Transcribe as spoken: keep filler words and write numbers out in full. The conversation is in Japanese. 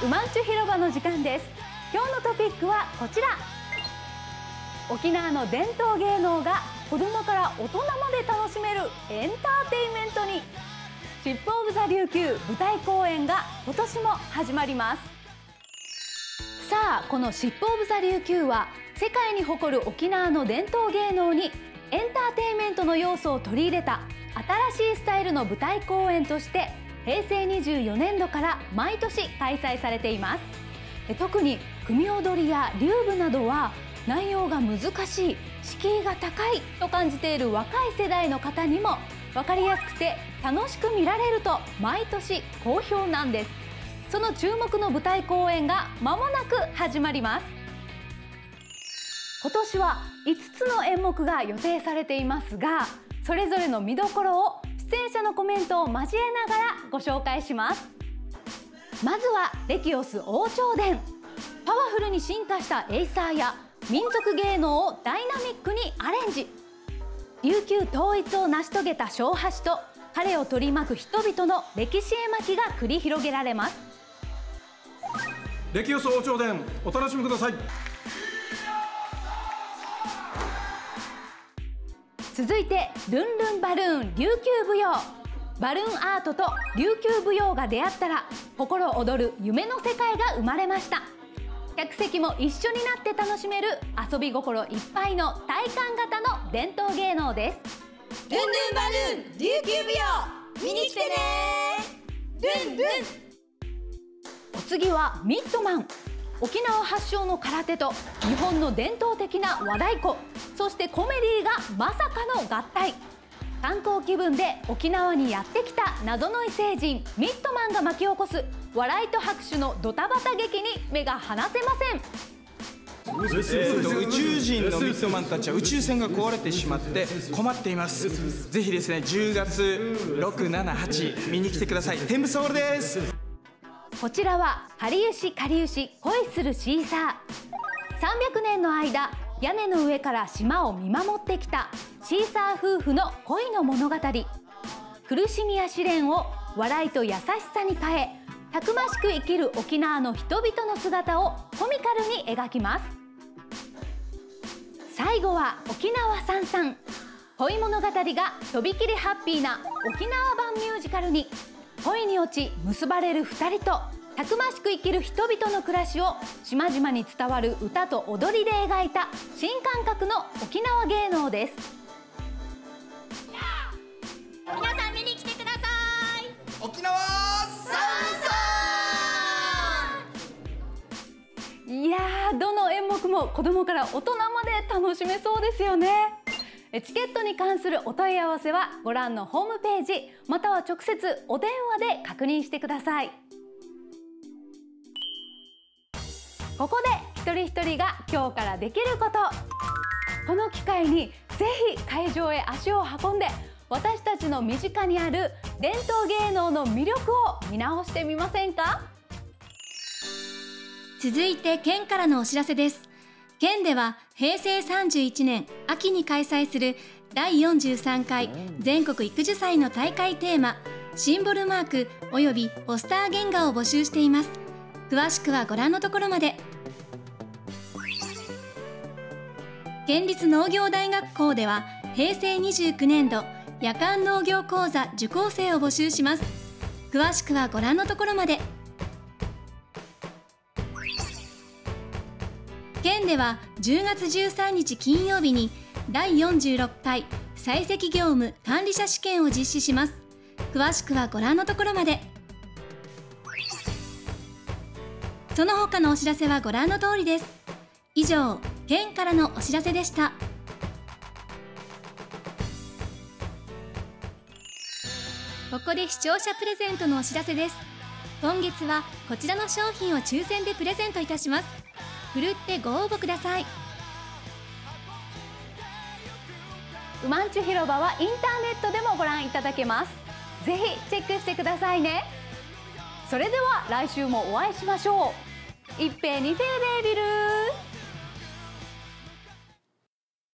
うまんちゅ広場の時間です。今日のトピックはこちら。沖縄の伝統芸能が子どもから大人まで楽しめるエンターテインメントに。シップオブザ琉球舞台公演が今年も始まります。さあ、このシップオブザ琉球は世界に誇る沖縄の伝統芸能にエンターテインメントの要素を取り入れた新しいスタイルの舞台公演としてへいせいにじゅうよねんどから毎年開催されています。特に組踊りや流舞などは内容が難しい、敷居が高いと感じている若い世代の方にも分かりやすくて楽しく見られると毎年好評なんです。その注目の舞台公演が間もなく始まります。今年はいつつの演目が予定されていますが、それぞれの見どころを出演者のコメントを交えながらご紹介します。まずはレキオス王朝伝。パワフルに進化したエイサーや民族芸能をダイナミックにアレンジ。琉球統一を成し遂げた小橋と彼を取り巻く人々の歴史絵巻が繰り広げられます。 レキオス王朝伝、お楽しみください。 続いてルンルンバルーン琉球舞踊。バルーンアートと琉球舞踊が出会ったら心躍る夢の世界が生まれました。客席も一緒になって楽しめる遊び心いっぱいの体感型の伝統芸能です。 ルンルンバルーン琉球舞踊、見に来てねー。ルンルン。 お次はミットマン。沖縄発祥の空手と日本の伝統的な和太鼓、そしてコメディがまさかの合体。観光気分で沖縄にやってきた謎の異星人ミットマンが巻き起こす笑いと拍手のドタバタ劇に目が離せません。 えー、と宇宙人のミットマンたちは宇宙船が壊れてしまって困っています。ぜひですね、じゅうがつろく、しち、はち見に来てください。天部ソウルです。 こちらはかりゆしかりゆし恋するシーサー。さんびゃくねんの間、屋根の上から島を見守ってきたシーサー夫婦の恋の物語。苦しみや試練を笑いと優しさに変え、たくましく生きる沖縄の人々の姿をコミカルに描きます。最後は沖縄さんさん。恋物語がとびきりハッピーな沖縄版ミュージカルに、恋に落ち結ばれるふたりとたくましく生きる人々の暮らしを島々に伝わる歌と踊りで描いた新感覚の沖縄芸能です。 皆さん見に来てください。 沖縄さんさん。いやー、どの演目も子どもから大人まで楽しめそうですよね。チケットに関するお問い合わせはご覧のホームページまたは直接お電話で確認してください。ここで一人一人が今日からできること。この機会にぜひ会場へ足を運んで、私たちの身近にある伝統芸能の魅力を見直してみませんか？ 続いて県からのお知らせです。県ではへいせいさんじゅういちねん秋に開催するだいよんじゅうさんかい全国育樹祭の大会テーマ、シンボルマークおよびポスター原画を募集しています。詳しくはご覧のところまで。県立農業大学校ではへいせいにじゅうきゅうねんど夜間農業講座受講生を募集します。詳しくはご覧のところまで。県ではじゅうがつじゅうさんにち金曜日にだいよんじゅうろっかい採石業務管理者試験を実施します。詳しくはご覧のところまで。その他のお知らせはご覧の通りです。以上、県からのお知らせでした。ここで視聴者プレゼントのお知らせです。今月はこちらの商品を抽選でプレゼントいたします。ふるってご応募ください。 うまんちゅ広場はインターネットでもご覧いただけます。ぜひチェックしてくださいね。それでは来週もお会いしましょう。一平二平デービルー。